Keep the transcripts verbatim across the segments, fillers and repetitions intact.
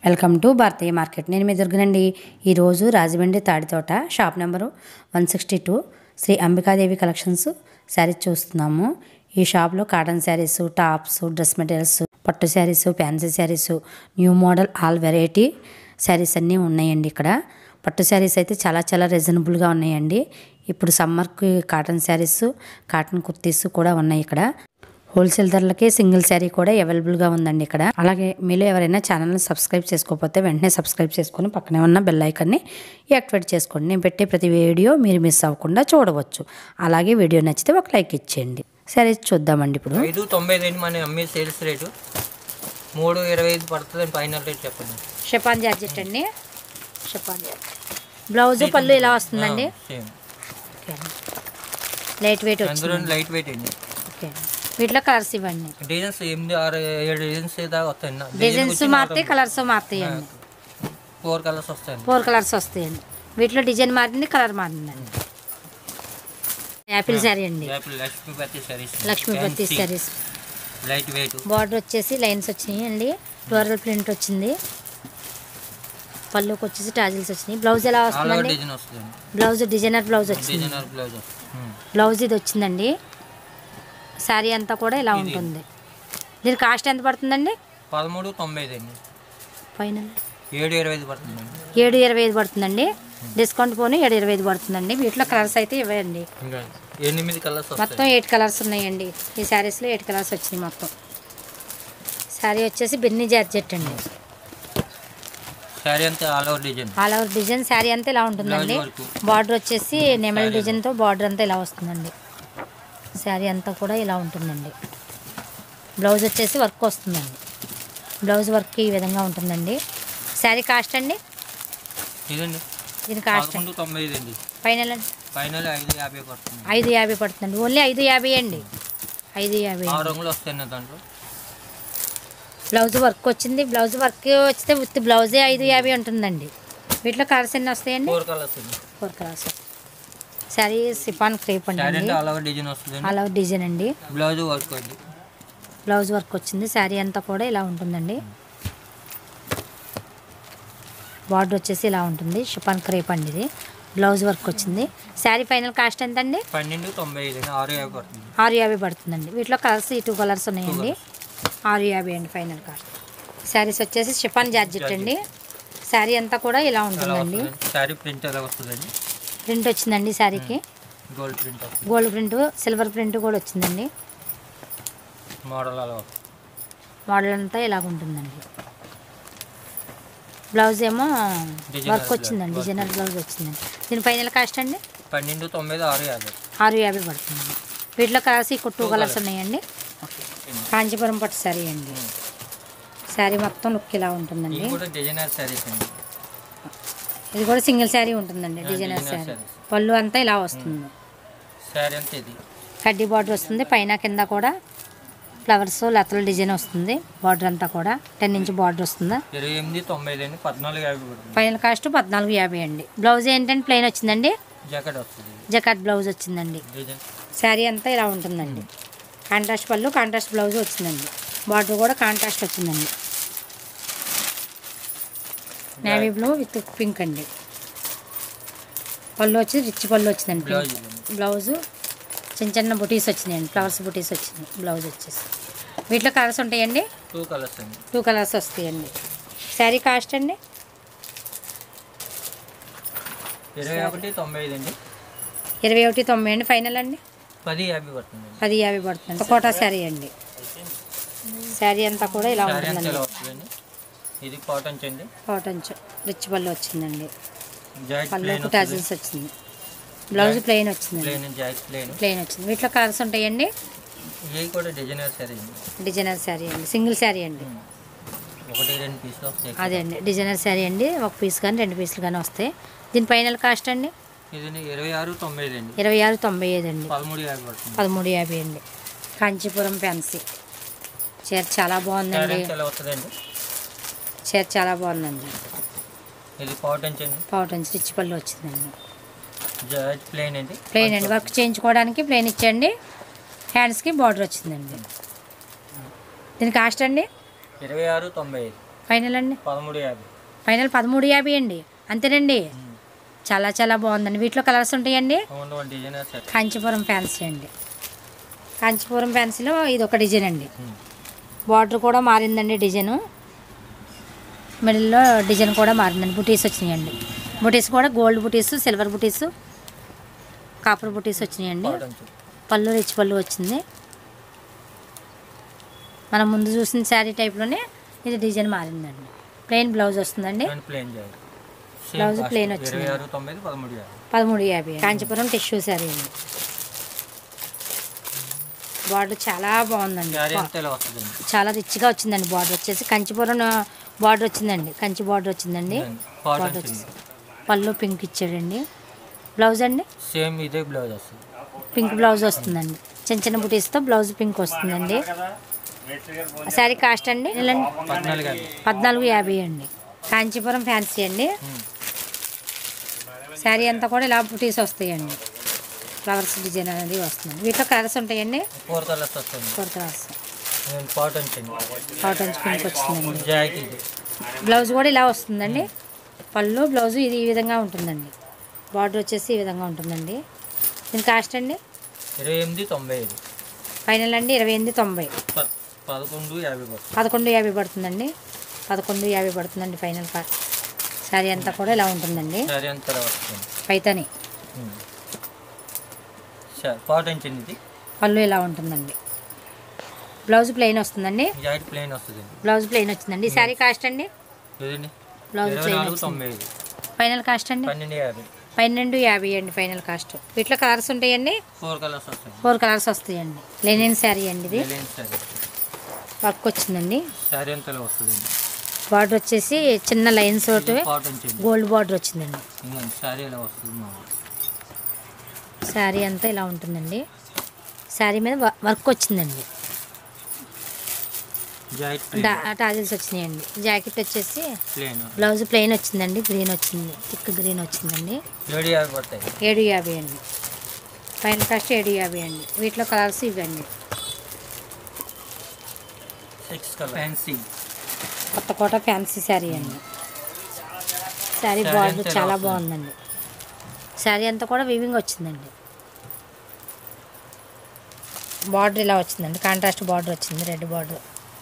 Welcome to Bharatiya market. నేను మీ దుర్గనండి. ఈరోజు Rajahmundry Thaditota shop number one sixty two Shri Ambikadevi collections sarees చూస్తున్నాము. ఈ షాప్లో cotton sarees, tops, dress materials, పట్టు sarees, fancy sarees, new model all variety sarees అన్నీ ఉన్నాయండి. ఇక్కడ పట్టు శారీస్ అయితే చాలా చాలా రీజనబుల్గా ఉన్నాయండి. ఇప్పుడు సమ్మర్కి కాటన్ శారీస్, కాటన్ కుర్తీస్ కూడా ఉన్నాయి. ఇక్కడ హోల్సేల్ ధరలకే సింగిల్ శారీ కూడా అవైలబుల్గా ఉందండి ఇక్కడ. అలాగే మీలో ఎవరైనా ఛానల్ని సబ్స్క్రైబ్ చేసుకోకపోతే వెంటనే సబ్స్క్రైబ్ చేసుకొని పక్కనే ఉన్న బెల్ ఐకాన్ని యాక్టివేట్ చేసుకోండి. నేను పెట్టే ప్రతి వీడియో మీరు మిస్ అవ్వకుండా చూడవచ్చు. అలాగే వీడియో నచ్చితే ఒక లైక్ ఇచ్చేయండి. శారీస్ చూద్దామండి. ఇప్పుడు ఐదు తొంభై రెండు మన అమ్మే సేల్స్ రేటు మూడు ఇరవై ఐదు పడుతుంది. ఫైనల్ రేట్ చెప్పండి. షిఫాన్ జార్జెట్ అండి. షిఫాన్ జార్జెట్ బ్లౌజ్ పళ్ళు ఇలా వస్తుందండి. లైట్ వెయిట్ వచ్చింది. లైట్ వెయిట్ అండి. ఓకే, వీటిలో కలర్స్ ఇవ్వండి. డిజైన్స్ ఎనిమిది ఆరు ఏడు డిజైన్స్ దాకా వస్తాయండి. డిజైన్స్ మారుతాయి, కలర్స్ మారుతాయండి. ఫోర్ కలర్స్ వస్తాయండి. ఫోర్ కలర్స్ వస్తాయండి. వీటిలో డిజైన్ మారింది, కలర్ మారిందండి. యాపిల్ శారీ అండి. Lakshmipati sarees. Lakshmipati sarees light weight. Border వచ్చేసి లైన్స్ వచ్చినాయి అండి. ఫ్లోరల్ ప్రింట్ వచ్చింది. పళ్ళుకి వచ్చేసి టాజిల్స్ వచ్చినాయి. బ్లౌజ్ ఎలా వస్తుందండి? బ్లౌజ్ డిజైనర్ బ్లౌజ్ వచ్చింది. బ్లౌజ్ ఇది వచ్చిందండి. శారీ అంతా కూడా ఇలా ఉంటుంది. దీని కాస్ట్ ఎంత పడుతుందండి? పదమూడు తొంభై ఐదు అండి. ఫైనల్ ఏడు ఇరవై ఐదు పడుతుంది. ఏడు ఇరవై ఐదు పడుతుందండి. డిస్కౌంట్ పోనీ ఏడు ఇరవై ఐదు పడుతుందండి. వీటిలో కలర్స్ అయితే ఇవ్వండి. ఎనిమిది కలర్స్ మొత్తం ఎయిట్ కలర్స్ ఉన్నాయండి. ఈ శారీస్లో ఎయిట్ కలర్స్ వచ్చినాయి మొత్తం. శారీ వచ్చేసి బెన్నీ జార్జెట్ అండి. శారీ అంతా all over design. All over design saree అంతా ఇలా ఉంటుందండి. బార్డర్ వచ్చేసి నెమల్ డిజైన్తో బార్డర్ అంతా ఇలా వస్తుందండి. శారీ అంతా కూడా ఇలా ఉంటుందండి. బ్లౌజ్ వచ్చేసి వర్క్ వస్తుందండి. బ్లౌజ్ వర్క్ ఈ విధంగా ఉంటుందండి. శారీ కాస్ట్ అండి? ఇదండి దీని కాస్ట్ తొంభై ఐదు అండి. ఫైనల్ అండి. ఫైనల్ ఐదు యాభై పడుతుంది. ఐదు యాభై పడుతుందండి. ఓన్లీ ఐదు యాభై అండి. ఐదు యాభై. ఆరు రంగులు వస్తాయండి దాంట్లో. బ్లౌజ్ వర్క్ వచ్చింది. బ్లౌజ్ వర్క్ వస్తే విత్ బ్లౌజే ఐదు యాభై ఉంటుందండి. వీటిలో కలర్స్ ఎన్ని వస్తాయండి? ఫోర్ కలర్స్ అండి. Four colours. Saree chiffon crepe అండి. ఆల్ ఓవర్ డిజైన్ వస్తుంది. ఆల్ ఓవర్ డిజైన్ అండి. బ్లౌజ్ వర్క్ అండి. బ్లౌజ్ వర్క్ వచ్చింది. శారీ అంతా కూడా ఇలా ఉంటుందండి. బార్డర్ వచ్చేసి ఇలా ఉంటుంది. షిఫాన్ క్రేప్ అండి ఇది. బ్లౌజ్ వర్క్ వచ్చింది. శారీ ఫైనల్ కాస్ట్ ఎంత అండి? పన్నెండు తొంభై ఐదు ఆరు యాభై పడుతుంది. ఆరు యాభై పడుతుందండి. వీటిలో కలర్స్ ఈ టూ కలర్స్ ఉన్నాయండి. ఆరు యాభై అండి ఫైనల్ కాస్ట్. శారీస్ వచ్చేసి షిఫాన్ జార్జెట్ అండి. శారీ అంతా కూడా ఇలా ఉంటుందండి. శారీ ప్రింట్ ఎలా వస్తుందండి? ప్రింట్ వచ్చిందండి శారీకి. Gold print. Gold print, silver print కూడా వచ్చిందండి. మోడల్ అలా మోడల్ అంతా ఇలాగ ఉంటుందండి. బ్లౌజ్ ఏమో వర్క్ వచ్చిందండి. డిజైనర్ బ్లౌజ్ వచ్చిందండి. దీని ఫైనల్ కాస్ట్ అండి? పన్నెండు తొంభై ఆరు యాభై. ఆరు యాభై పడుతుందండి. వీటిలో కలర్స్ ఈ టూ కలర్స్ ఉన్నాయండి. కాంచీపురం పట్టు శారీ అండి. శారీ మొత్తం లుక్ ఇలా ఉంటుందండి. డిజైనర్ శారీస్ అండి. ఇది కూడా సింగిల్ శారీ ఉంటుందండి. డిజైనర్ శారీ. పళ్ళు అంతా ఇలా వస్తుంది. శారీ అంతా ఇది కడ్డీ బార్డర్ వస్తుంది. పైన కింద కూడా ఫ్లవర్స్ లతల డిజైన్ వస్తుంది. బార్డర్ అంతా కూడా టెన్ ఇంచ్ బార్డర్ వస్తుంది. ఇరవై ఎనిమిది తొంభై ఐదు అండి. పద్నాలుగు యాభై. ఫైనల్ కాస్ట్ పద్నాలుగు యాభై అండి. బ్లౌజ్ ఏంటంటే ప్లెయిన్ వచ్చిందండి. జాకెట్ వస్తుంది. జకాట్ బ్లౌజ్ వచ్చిందండి. శారీ అంతా ఇలా ఉంటుందండి. కాంట్రాస్ట్ పళ్ళు, కాంట్రాస్ట్ బ్లౌజ్ వచ్చిందండి. బార్డర్ కూడా కాంట్రాస్ట్ వచ్చిందండి. నేవీ బ్లూ విత్ పింక్ అండి. పళ్ళు వచ్చి రిచ్ పళ్ళు వచ్చిందండి. బ్లౌజు చిన్న చిన్న బుటీస్ వచ్చినాయండి. ఫ్లవర్స్ బుటీస్ వచ్చినాయి. బ్లౌజ్ వచ్చేసి వీటిలో కలర్స్ ఉంటాయండి. టూ కలర్స్ అండి. టూ కలర్స్ వస్తాయండి. శారీ కాస్ట్ అండి? ఇరవై ఒకటి తొంభై ఐదు అండి. ఇరవై ఒకటి తొంభై అండి. ఫైనల్ అండి? పది యాభై పడుతుంది. పది యాభై పడుతుంది. కోటా శారీ అండి. శారీ అంతా కూడా ఇలా ఉంటుందండి. ఇది కాటన్ అండి. కాటన్ రిచ్ పళ్ళు వచ్చిందండి. జాకెట్ పళ్ళుకు టాజిల్స్ వచ్చింది. బ్లౌజ్ ప్లెయిన్ వచ్చింది. ప్లెయిన్ వచ్చింది. వీటిలో కలర్స్ ఉంటాయండి. ఇది కూడా డిజైనర్ శారీ అండి. డిజైనర్ శారీ అండి. సింగిల్ శారీ అండి. ఒకటి రెండు పీసులు వస్తాయి. అదే అండి డిజైనర్ శారీ అండి. ఒక పీస్ కానీ రెండు పీసులు కానీ వస్తాయి. దీని ఫైనల్ కాస్ట్ అండి? ఇది ఇరవై ఆరు తొంభై ఐదు అండి. ఇరవై ఆరు తొంభై ఐదు అండి. పదమూడు యాభై పడుతుంది. పదమూడు యాభై అండి. కాంచీపురం ఫ్యాన్సీ చీర చాలా బాగుందండి. చీర చాలా బాగుందండి. ఇది కాటన్ అండి. కాటన్ రిచ్ పళ్ళు వచ్చిందండి. ప్లెయిన్ అండి. ప్లెయిన్ అండి. వర్క్ చేయించుకోవడానికి ప్లెయిన్ ఇచ్చండి. హ్యాండ్స్కి బార్డర్ వచ్చిందండి. దీని కాస్ట్ అండి? ఇరవై ఆరు తొంభై ఐదు. ఫైనల్ అండి పదమూడు యాభై ఫైనల్ పదమూడు యాభై అండి అంతేనండి. చాలా చాలా బాగుందండి. వీటిలో కలర్స్ ఉంటాయండి. కాంచీపురం ఫ్యాన్సీ అండి. కాంచీపురం ఫ్యాన్సీలో ఇది ఒక డిజైన్ అండి. బార్డర్ కూడా మారిందండి. డిజైను మిడిల్లో డిజైన్ కూడా మారిందండి. బుటీస్ వచ్చినాయండి. బుటీస్ కూడా గోల్డ్ బుటీస్, సిల్వర్ బుటీస్, కాపర్ బుటీస్ వచ్చినాయండి. పళ్ళు రిచ్ పళ్ళు వచ్చింది. మనం ముందు చూసిన శారీ టైప్లోనే ఇది డిజైన్ మారిందండి. ప్లెయిన్ బ్లౌజ్ వస్తుందండి. బ్లౌజ్ ప్లెయిన్ వచ్చింది. పదమూడు యాభై కాంచీపురం టిష్యూ శారీ అండి. బార్డర్ చాలా బాగుందండి. చాలా రిచ్గా వచ్చిందండి. బార్డర్ వచ్చేసి కంచిపురం బార్డర్ వచ్చిందండి. కంచి బార్డర్ వచ్చిందండి. బార్డర్ వచ్చేసి పళ్ళు పింక్ ఇచ్చాడండి. బ్లౌజ్ అండి సేమ్ ఇదే బ్లౌజ్ వస్తుంది. పింక్ బ్లౌజ్ వస్తుందండి. చిన్న చిన్న బుటీస్తో బ్లౌజ్ పింక్ వస్తుందండి. శారీ కాస్ట్ అండి పద్నాలుగు యాభై అండి. కాంచీపురం ఫ్యాన్సీ అండి. శారీ అంతా కూడా ఇలా బుటీస్ వస్తాయండి. ఫ్లవర్స్ డిజైన్ అనేది వస్తుంది. వీటిలో కలర్స్ ఉంటాయండి. ఫోర్ కలర్స్ వస్తుంది. Four colours cotton cotton pink వచ్చిందండి. బ్లౌజ్ కూడా ఇలా వస్తుందండి. పళ్ళు బ్లౌజ్ ఇది ఈ విధంగా ఉంటుందండి. బార్డర్ వచ్చేసి ఈ విధంగా ఉంటుందండి. దీని కాస్ట్ అండి ఇరవై ఎనిమిది తొంభై ఐదు ఫైనల్ అండి. ఇరవై ఎనిమిది తొంభై పదకొండు యాభై పదకొండు యాభై పడుతుందండి. పదకొండు యాభై పడుతుందండి ఫైనల్ కాస్ట్. శారీ అంతా కూడా ఇలా ఉంటుందండి. పైతని పళ్ళు ఇలా ఉంటుందండి. బ్లౌజ్ ప్లెయిన్ వస్తుందండి. ప్లెయిన్ వస్తుంది. బ్లౌజ్ ప్లెయిన్ వచ్చిందండి. శారీ కాస్ట్ అండి బ్లౌజ్ ప్లెయిన్ ఫైనల్ కాస్ట్ అండి పన్నెండు యాభై అండి ఫైనల్ కాస్ట్. వీటిలో కలర్స్ ఉంటాయండి. ఫోర్ కలర్స్ వస్తాయి. ఫోర్ కలర్స్ వస్తాయండి. లెనిన్ శారీ అండి. ఇది వర్క్ వచ్చిందండి. శారీ అంతా వస్తుందండి. బార్డర్ వచ్చేసి చిన్న లైన్స్ తోటి గోల్డ్ బార్డర్ వచ్చిందండి. శారీ ఎలా వస్తుంది. శారీ అంతా ఇలా ఉంటుందండి. శారీ మీద వర్క్ వచ్చిందండి. టాజిల్స్ వచ్చినాయండి. జాకెట్ వచ్చేసి బ్లౌజ్ ప్లెయిన్ వచ్చిందండి. గ్రీన్ వచ్చింది. థిక్ గ్రీన్ వచ్చిందండి. ఏడు యాభై అండి ఫైనల్ కాస్ట్ ఏడు యాభై అండి. వీటిలో కలర్స్ ఇవ్వండి. కొత్తకోట ఫ్యాన్సీ శారీ అండి. శారీ బార్డర్ చాలా బాగుందండి. శారీ అంతా కూడా వీవింగ్ వచ్చిందండి. బార్డర్ ఇలా వచ్చిందండి. కాంట్రాస్ట్ బార్డర్ వచ్చింది. Red border.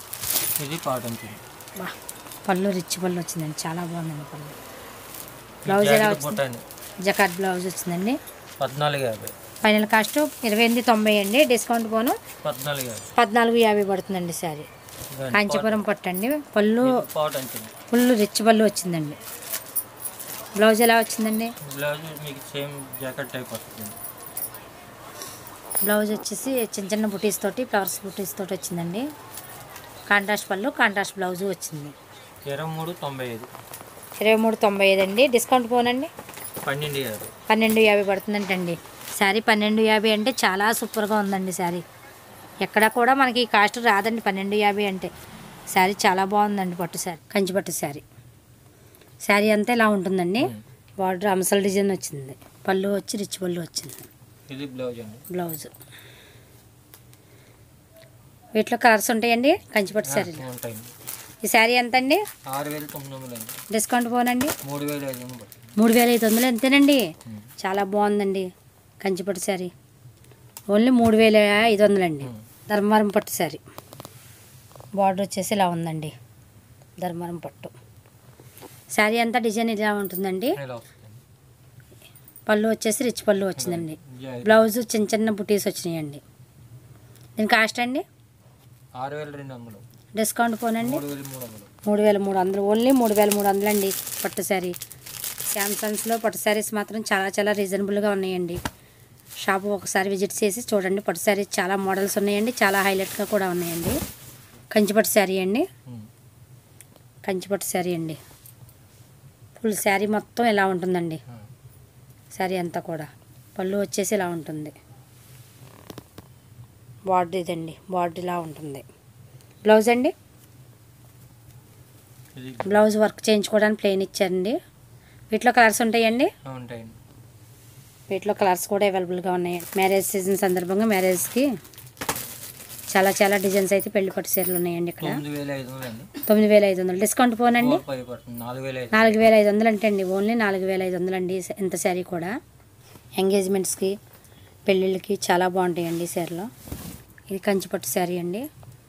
పళ్ళు రిచ్ పళ్ళు వచ్చిందండి. చాలా బాగుందండి పళ్ళు. బ్లౌజ్ ఎలా వచ్చింది. జకాట్ బ్లౌజ్ వచ్చిందండి. పద్నాలుగు యాభై ఫైనల్ కాస్ట్ ఇరవై ఎనిమిది తొంభై అండి. డిస్కౌంట్ పోను పద్నాలుగు యాభై పడుతుందండి. శారీ కాంచీపురం పట్టండి. పళ్ళు ఫుల్ రిచ్ పళ్ళు వచ్చిందండి. బ్లౌజ్ ఎలా వచ్చిందండి. బ్లౌజ్ మీకు సేమ్ జాకెట్ టైప్ వస్తుంది. బ్లౌజ్ వచ్చేసి చిన్న చిన్న బుటీస్ తోటి ఫ్లవర్స్ బుటీస్ తోటి వచ్చిందండి. కాంట్రాస్ట్ పళ్ళు కాంట్రాస్ట్ బ్లౌజ్ వచ్చింది. ఇరవై మూడు తొంభై ఐదు ఇరవై మూడు తొంభై ఐదు అండి. డిస్కౌంట్ పోనండి పన్నెండు యాభై పన్నెండు యాభై పడుతుందంటండి. శారీ పన్నెండు యాభై అంటే చాలా సూపర్గా ఉందండి. శారీ ఎక్కడ కూడా మనకి ఈ కాస్ట్ రాదండి. పన్నెండు యాభై అంటే శారీ చాలా బాగుందండి. పట్టు శారీ కంచి పట్టు శారీ. శారీ అంతా ఇలా ఉంటుందండి. బార్డర్ అంశల డిజైన్ వచ్చింది. పళ్ళు వచ్చి రిచ్ పళ్ళు వచ్చింది. ఇది బ్లౌజ్ అండి. బ్లౌజ్ వీటిలో కలర్స్ ఉంటాయండి. కంచి పట్టు శారీ. ఈ శారీ ఎంత అండి. ఆరు వేల తొమ్మిది వందలు డిస్కౌంట్ పోనండి మూడు వేల ఐదు వందలు మూడు వేల ఐదు వందలు ఎంతేనండి. చాలా బాగుందండి కంచి పట్టు శారీ. ఓన్లీ మూడు వేల ఐదు వందలు అండి. ధర్మవరం పట్టు శారీ. బార్డర్ వచ్చేసి ఇలా ఉందండి. ధర్మవరం పట్టు శారీ అంతా డిజైన్ ఇలా ఉంటుందండి. పళ్ళు వచ్చేసి రిచ్ పళ్ళు వచ్చిందండి. బ్లౌజ్ చిన్న చిన్న బుటీస్ వచ్చినాయండి. దీని కాస్ట్ అండి ఆరు వేల రెండు వందలు డిస్కౌంట్ పోనండి మూడు వేల మూడు వందలు ఓన్లీ మూడు వేల మూడు వందలు అండి. పట్టు శారీ శాంసంగ్స్లో పట్టు శారీస్ మాత్రం చాలా చాలా రీజనబుల్గా ఉన్నాయండి. షాపు ఒకసారి విజిట్ చేసి చూడండి. పట్టు శారీస్ చాలా మోడల్స్ ఉన్నాయండి. చాలా హైలైట్గా కూడా ఉన్నాయండి. కంచి పట్టు శారీ అండి. కంచి పట్టు శారీ అండి. ఫుల్ శారీ మొత్తం ఇలా ఉంటుందండి. శారీ అంతా కూడా పళ్ళు వచ్చేసి ఇలా ఉంటుంది. బార్డర్ ఇదండి. బార్డర్ ఇలా ఉంటుంది. బ్లౌజ్ అండి. బ్లౌజ్ వర్క్ చేయించుకోవడానికి ప్లెయిన్ ఇచ్చారండి. వీటిలో కలర్స్ ఉంటాయండి. వీటిలో కలర్స్ కూడా అవైలబుల్గా ఉన్నాయి. మ్యారేజ్ సీజన్ సందర్భంగా మ్యారేజ్కి చాలా చాలా డిజైన్స్ అయితే పెళ్లి పట్టు చీరలు ఉన్నాయండి ఇక్కడ. తొమ్మిది వేల ఐదు వందలు అండి. తొమ్మిది వేల ఐదు వందలు డిస్కౌంట్ పోనండి. పై పడుతుంది నాలుగు వేల ఐదు నాలుగు వేల ఐదు వందలు అంటే అండి, ఓన్లీ నాలుగు వేల ఐదు వందలు అండి ఎంత శారీ కూడా. ఎంగేజ్మెంట్స్కి పెళ్ళిళ్ళకి చాలా బాగుంటాయండి ఈ శారీలో. ఇది కంచిపట్టు శారీ అండి.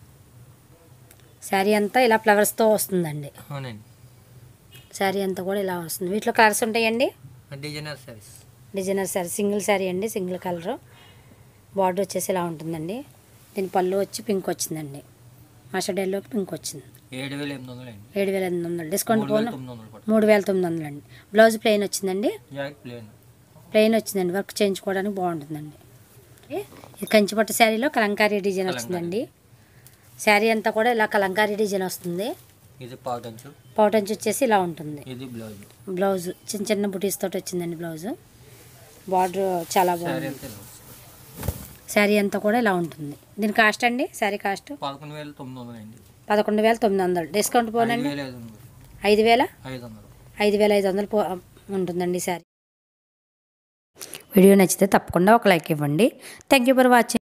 శారీ అంతా ఇలా ఫ్లవర్స్తో వస్తుందండి. అవునండి. శారీ అంతా కూడా ఇలా వస్తుంది. వీటిలో కలర్స్ ఉంటాయండి. Designer sarees. Designer saree single saree అండి, సింగిల్ కలర్. బార్డర్ వచ్చేసి ఇలా ఉంటుందండి. దీని పళ్ళు వచ్చి పింక్ వచ్చిందండి. మస్టర్డ్ ఎల్లోకి పింక్ వచ్చింది. ఏడు వేల ఎనిమిది వందలు అండి. ఏడు వేల ఎనిమిది వందలు డిస్కౌంట్ పోను తొమ్మిది వందలు పడుతుంది. మూడు వేల తొమ్మిది వందలు అండి. బ్లౌజ్ ప్లెయిన్ వచ్చిందండి. జాకెట్ ప్లేన్ ప్లెయిన్ వచ్చిందండి. వర్క్ చేయించుకోవడానికి బాగుంటుందండి. ఇది కంచిపట్టు శారీలో కలంకారీ డిజైన్ వచ్చిందండి. శారీ అంతా కూడా ఇలా కలంకారీ డిజైన్ వస్తుంది. ఇది పాటంచు. పౌటంచు వచ్చేసి ఇలా ఉంటుంది. ఇది బ్లౌజ్. బ్లౌజ్ చిన్న చిన్న బుటీస్ తోటి వచ్చిందండి బ్లౌజ్. బార్డర్ చాలా శారీ బాగుంది. అంతా ఇలా వస్తుంది. శారీ అంతా కూడా ఇలా ఉంటుంది. దీని కాస్ట్ అండి, శారీ కాస్ట్ పదకొండు వేల తొమ్మిది వందలు అండి. పదకొండు వేల తొమ్మిది వందలు డిస్కౌంట్ పోనండి. ఐదు వేల ఐదు వందలు. ఐదు వేల ఐదు వందలు ఐదు వేల ఐదు వందలు పో ఉంటుందండి శారీ. వీడియో నచ్చితే తప్పకుండా ఒక లైక్ ఇవ్వండి. Thank you for watching.